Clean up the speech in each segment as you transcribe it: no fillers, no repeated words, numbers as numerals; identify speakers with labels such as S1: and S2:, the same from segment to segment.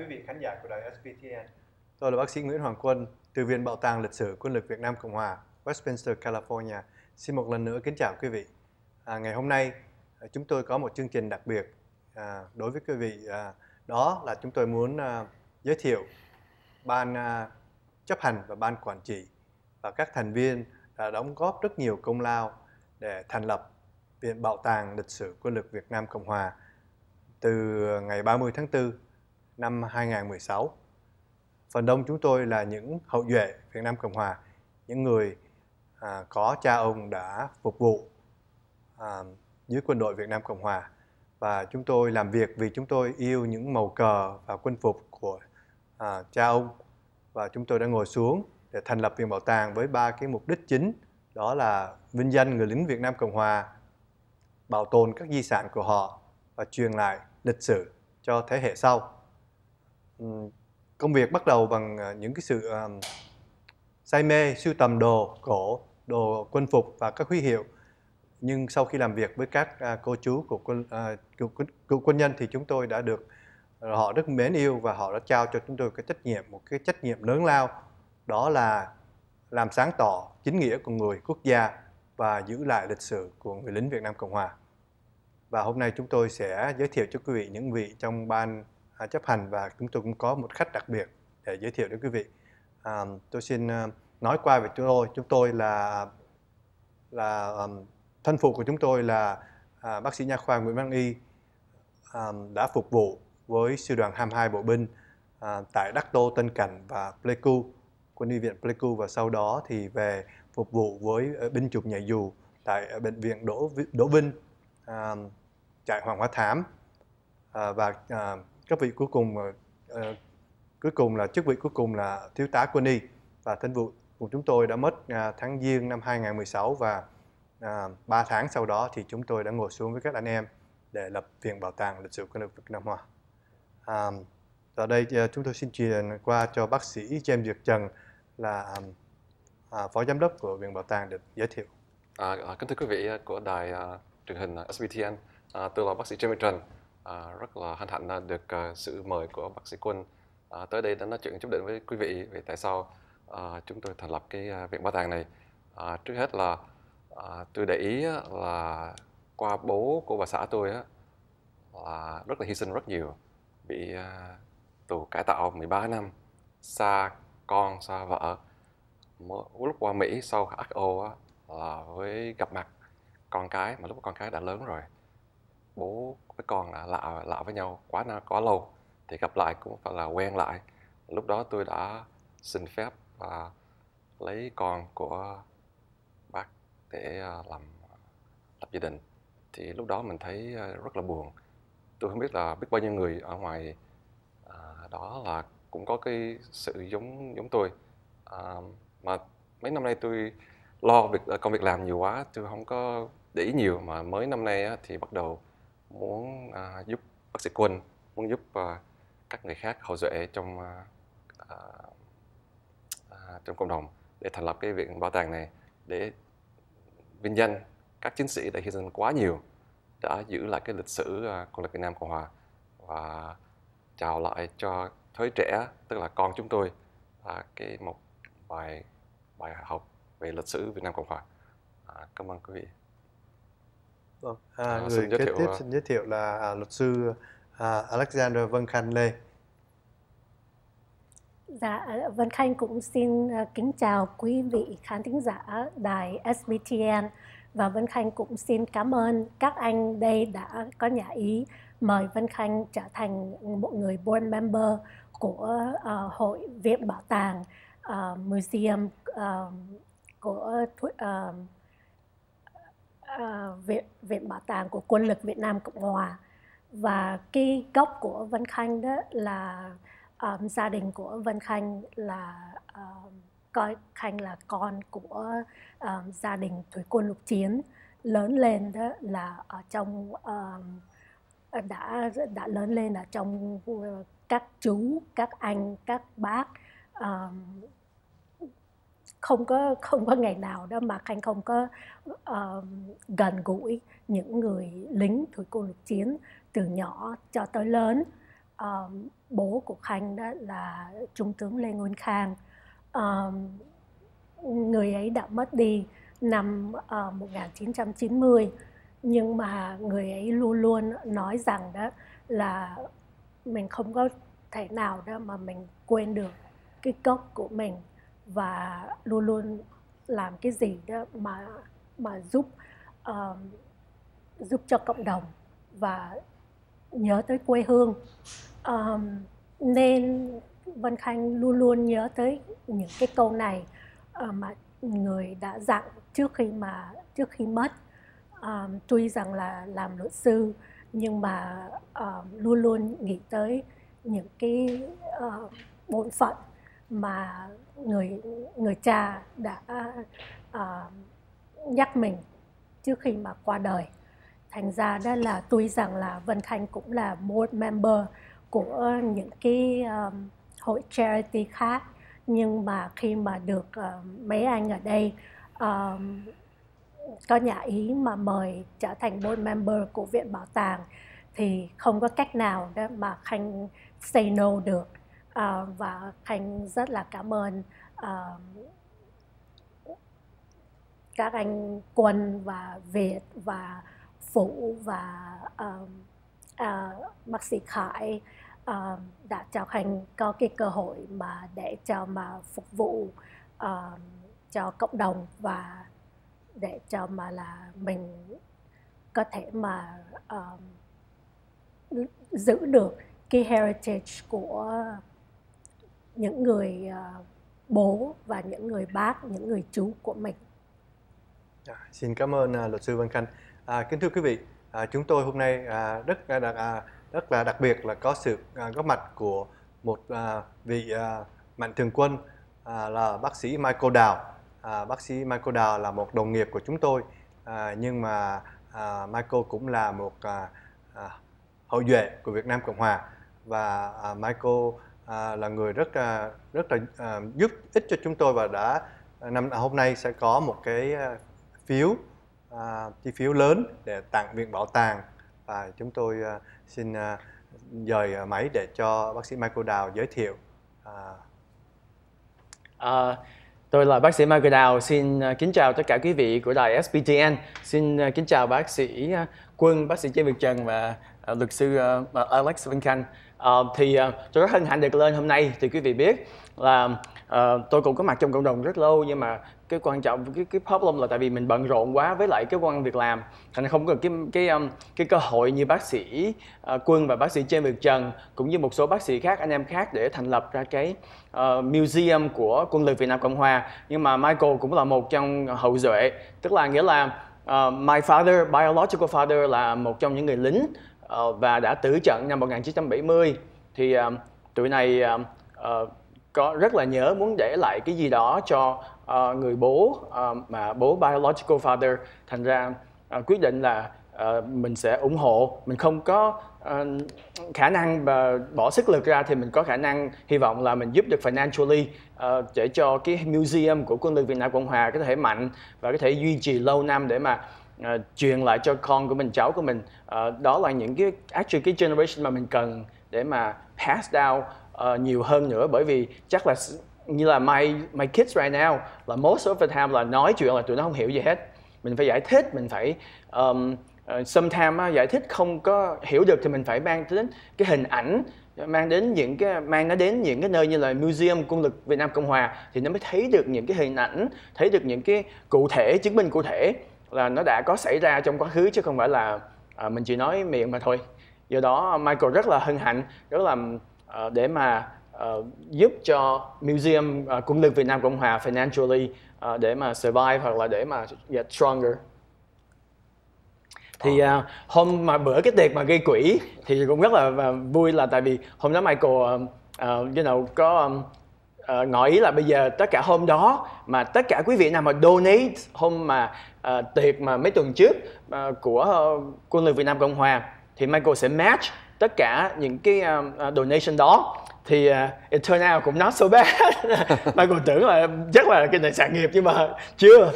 S1: quý vị khán giả của đài SBTN. Tôi là bác sĩ Nguyễn Hoàng Quân từ Viện Bảo tàng Lịch sử Quân lực Việt Nam Cộng hòa, Westminster, California. Xin một lần nữa kính chào quý vị. Ngày hôm nay chúng tôi có một chương trình đặc biệt đối với quý vị. Đó là chúng tôi muốn giới thiệu ban chấp hành và ban quản trị và các thành viên đã đóng góp rất nhiều công lao để thành lập Viện Bảo tàng Lịch sử Quân lực Việt Nam Cộng hòa từ ngày 30 tháng 4 năm 2016. Phần đông chúng tôi là những hậu duệ Việt Nam Cộng hòa, những người có cha ông đã phục vụ dưới quân đội Việt Nam Cộng hòa. Và chúng tôi làm việc vì chúng tôi yêu những màu cờ và quân phục của cha ông. Và chúng tôi đã ngồi xuống để thành lập Viện Bảo tàng với 3 cái mục đích chính. Đó là vinh danh người lính Việt Nam Cộng hòa, bảo tồn các di sản của họ và truyền lại lịch sử cho thế hệ sau. Công việc bắt đầu bằng những cái sự say mê sưu tầm đồ cổ, đồ quân phục và các huy hiệu. Nhưng sau khi làm việc với các cô chú của cựu quân nhân thì chúng tôi đã được họ rất mến yêu và họ đã trao cho chúng tôi một cái trách nhiệm lớn lao, đó là làm sáng tỏ chính nghĩa của người quốc gia và giữ lại lịch sử của người lính Việt Nam Cộng hòa. Và hôm nay chúng tôi sẽ giới thiệu cho quý vị những vị trong ban chấp hành, và chúng tôi cũng có một khách đặc biệt để giới thiệu đến quý vị. Tôi xin nói qua về chúng tôi là thân phụ của chúng tôi là bác sĩ nha khoa Nguyễn Văn Y, đã phục vụ với sư đoàn 22 bộ binh tại Đắc Tô, Tân Cảnh và Pleiku, quân y viện Pleiku, và sau đó thì về phục vụ với binh chủng nhảy dù tại bệnh viện Đỗ Vinh, trại Hoàng Hoa Thám, và các vị cuối cùng là chức vị cuối cùng là thiếu tá quân y. Và thân phụ của chúng tôi đã mất tháng Giêng năm 2016, và 3 tháng sau đó thì chúng tôi đã ngồi xuống với các anh em để lập Viện Bảo tàng Lịch sử Quân lực Việt Nam Cộng hòa. Ở đây chúng tôi xin truyền qua cho bác sĩ James Việt Trần là phó giám đốc của Viện Bảo tàng được giới thiệu.
S2: Kính thưa quý vị của đài truyền hình SBTN, tôi là bác sĩ James Việt Trần. Rất là hân hạnh được sự mời của bác sĩ Quân tới đây để nói chuyện chút đỉnh với quý vị về tại sao chúng tôi thành lập cái Viện Bảo tàng này. Trước hết là tôi để ý là qua bố của bà xã tôi là rất là hy sinh rất nhiều, bị tù cải tạo 13 năm, xa con, xa vợ. Lúc qua Mỹ sau HO là với gặp mặt con cái, mà lúc con cái đã lớn rồi, bố với con là lạ với nhau quá lâu, thì gặp lại cũng phải là quen lại. Lúc đó tôi đã xin phép và lấy con của bác để lập gia đình. Thì lúc đó mình thấy rất là buồn. Tôi không biết bao nhiêu người ở ngoài đó là cũng có cái sự giống tôi, mà mấy năm nay tôi lo công việc làm nhiều quá, tôi không có để ý nhiều. Mà mới năm nay thì bắt đầu muốn giúp bác sĩ Quân, muốn giúp các người khác hậu duệ trong cộng đồng để thành lập cái Viện Bảo tàng này, để vinh danh các chiến sĩ đã hy sinh quá nhiều, đã giữ lại cái lịch sử quân lực Việt Nam Cộng hòa, và chào lại cho thế hệ trẻ, tức là con chúng tôi, một bài học về lịch sử Việt Nam Cộng hòa. Cảm ơn quý vị.
S1: Người kế tiếp xin giới thiệu là luật sư Alexander Vân Khanh Lê.
S3: Dạ, Vân Khanh cũng xin kính chào quý vị khán thính giả đài SBTN, và Vân Khanh cũng xin cảm ơn các anh đây đã có nhã ý mời Vân Khanh trở thành một người board member của Hội Viện Bảo tàng Museum của Viện Bảo tàng của Quân lực Việt Nam Cộng hòa. Và cái gốc của Vân Khanh đó là gia đình của Vân Khanh là coi Khanh là con của gia đình thủy quân lục chiến, lớn lên đó là ở trong đã lớn lên ở trong các chú, các anh, các bác. Không có ngày nào đó mà Khanh không có gần gũi những người lính thủy quân lục chiến từ nhỏ cho tới lớn. bố của Khanh đó là Trung tướng Lê Nguyên Khang. Người ấy đã mất đi năm 1990, nhưng mà người ấy luôn luôn nói rằng đó là mình không có thể nào đó mà mình quên được cái gốc của mình, và luôn luôn làm cái gì đó mà giúp cho cộng đồng và nhớ tới quê hương. Nên Vân Khanh luôn luôn nhớ tới những cái câu này mà người đã dặn trước khi mất. Tuy rằng là làm luật sư, nhưng mà luôn luôn nghĩ tới những cái bổn phận mà người cha đã nhắc mình trước khi mà qua đời. Thành ra đó là tuy rằng là Vân Khanh cũng là board member của những cái hội charity khác, nhưng mà khi mà được mấy anh ở đây có nhà ý mà mời trở thành board member của Viện Bảo tàng, thì không có cách nào đó mà Khanh say no được. Và Khanh rất là cảm ơn các anh Quân và Việt và Phụ và bác sĩ Khải đã cho Khanh có cái cơ hội mà để cho mà phục vụ cho cộng đồng, và để cho mà là mình có thể mà giữ được cái heritage của những người bố và những người bác, những người chú của mình.
S1: Xin cảm ơn luật sư Vân Khanh. Kính thưa quý vị, chúng tôi hôm nay rất là đặc biệt là có sự góp mặt của một vị mạnh thường quân là bác sĩ Michael Đào. Bác sĩ Michael Đào là một đồng nghiệp của chúng tôi, nhưng mà Michael cũng là một hậu duệ của Việt Nam Cộng Hòa, và Michael là người rất là giúp ích cho chúng tôi, và đã hôm nay sẽ có một cái chi phiếu lớn để tặng Viện Bảo tàng, và chúng tôi xin dời máy để cho bác sĩ Michael Đào giới thiệu.
S4: Tôi là bác sĩ Michael Đào, xin kính chào tất cả quý vị của đài SBTN. Xin kính chào bác sĩ Quân, bác sĩ Trương Việt Trần và luật sư Alex Vân Khanh. Tôi rất hân hạnh được lên hôm nay. Thì quý vị biết là tôi cũng có mặt trong cộng đồng rất lâu, nhưng mà cái quan trọng, cái problem là tại vì mình bận rộn quá với lại cái công việc làm, thành không có cái cơ hội như bác sĩ Quân và bác sĩ Trương Việt Trần cũng như một số bác sĩ khác, anh em khác, để thành lập ra cái museum của Quân lực Việt Nam Cộng Hòa. Nhưng mà Michael cũng là một trong hậu duệ, tức là nghĩa là my father, biological father, là một trong những người lính và đã tử trận năm 1970. Thì tụi này có rất là nhớ muốn để lại cái gì đó cho người bố, mà bố biological father. Thành ra quyết định là mình sẽ ủng hộ. Mình không có khả năng và bỏ sức lực ra, thì mình có khả năng hy vọng là mình giúp được financially để cho cái museum của Quân lực Việt Nam Cộng Hòa có thể mạnh và có thể duy trì lâu năm, để mà truyền lại cho con của mình, cháu của mình. Đó là những cái generation mà mình cần để mà pass down nhiều hơn nữa. Bởi vì chắc là như là my kids right now là most of the time là nói chuyện là tụi nó không hiểu gì hết. Mình phải giải thích, mình phải sometimes giải thích không có hiểu được thì mình phải mang đến cái hình ảnh, mang nó đến những cái nơi như là museum Quân lực Việt Nam Cộng Hòa, thì nó mới thấy được những cái hình ảnh, thấy được những cái cụ thể, chứng minh cụ thể là nó đã có xảy ra trong quá khứ, chứ không phải là mình chỉ nói miệng mà thôi. Do đó Michael rất là hân hạnh, rất là để mà giúp cho museum Quân lực Việt Nam Cộng Hòa financially để mà survive hoặc là để mà get stronger. Thì hôm mà bữa cái tiệc mà gây quỹ thì cũng rất là vui, là tại vì hôm đó Michael có ngỏ ý là bây giờ tất cả hôm đó mà tất cả quý vị nào mà donate hôm mà tiệc mà mấy tuần trước của Quân lực Việt Nam Cộng Hòa, thì Michael sẽ match tất cả những cái donation đó. Thì it turned out cũng not so bad. Michael tưởng là chắc là cái này sản nghiệp, nhưng mà chưa.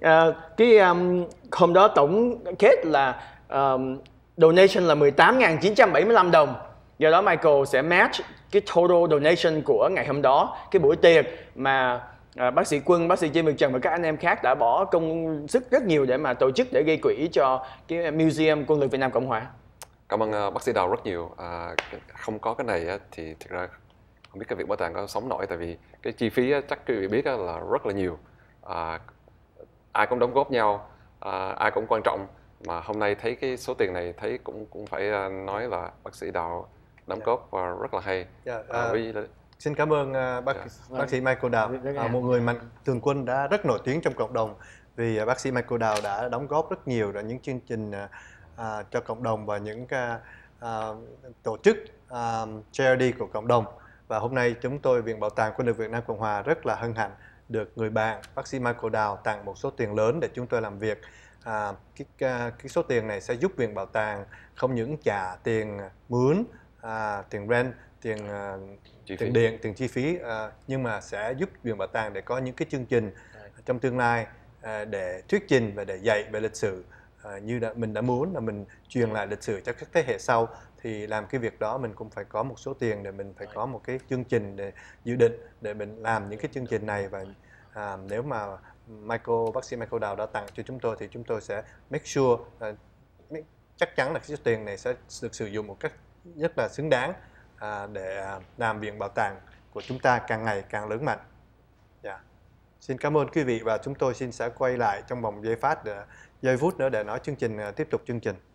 S4: Hôm đó tổng kết là donation là 18.975 đồng. Do đó Michael sẽ match cái total donation của ngày hôm đó, cái buổi tiệc mà bác sĩ Quân, bác sĩ Trương Việt Trần và các anh em khác đã bỏ công sức rất nhiều để mà tổ chức, để gây quỹ cho cái Museum Quân lực Việt Nam Cộng Hòa.
S2: Cảm ơn bác sĩ Đào rất nhiều. Không có cái này thì thực ra không biết cái việc bảo tàng có sống nổi, tại vì cái chi phí chắc quý vị biết là rất là nhiều. Ai cũng đóng góp nhau, ai cũng quan trọng, mà hôm nay thấy cái số tiền này thấy cũng phải nói là bác sĩ Đào đóng góp rất là hay.
S1: Xin cảm ơn bác sĩ Michael Đào, một người mạnh thường quân đã rất nổi tiếng trong cộng đồng, vì bác sĩ Michael Đào đã đóng góp rất nhiều vào những chương trình cho cộng đồng và những tổ chức charity của cộng đồng. Và hôm nay chúng tôi, Viện Bảo tàng Quân lực Việt Nam Cộng Hòa rất là hân hạnh được người bạn bác sĩ Michael Đào tặng một số tiền lớn để chúng tôi làm việc. Cái số tiền này sẽ giúp Viện Bảo tàng không những trả tiền mướn, tiền rent, tiền điện, tiền chi phí, nhưng mà sẽ giúp Viện Bảo tàng để có những cái chương trình trong tương lai để thuyết trình và để dạy về lịch sử, như mình đã muốn là mình truyền lại lịch sử cho các thế hệ sau. Thì làm cái việc đó mình cũng phải có một số tiền để mình phải có một cái chương trình để dự định để mình làm những cái chương trình này. Và nếu mà bác sĩ Michael Đào đã tặng cho chúng tôi thì chúng tôi sẽ make sure chắc chắn là cái số tiền này sẽ được sử dụng một cách rất là xứng đáng để làm Viện Bảo tàng của chúng ta càng ngày càng lớn mạnh. Xin cảm ơn quý vị, và chúng tôi sẽ quay lại trong vòng giây phút nữa để nói tiếp tục chương trình.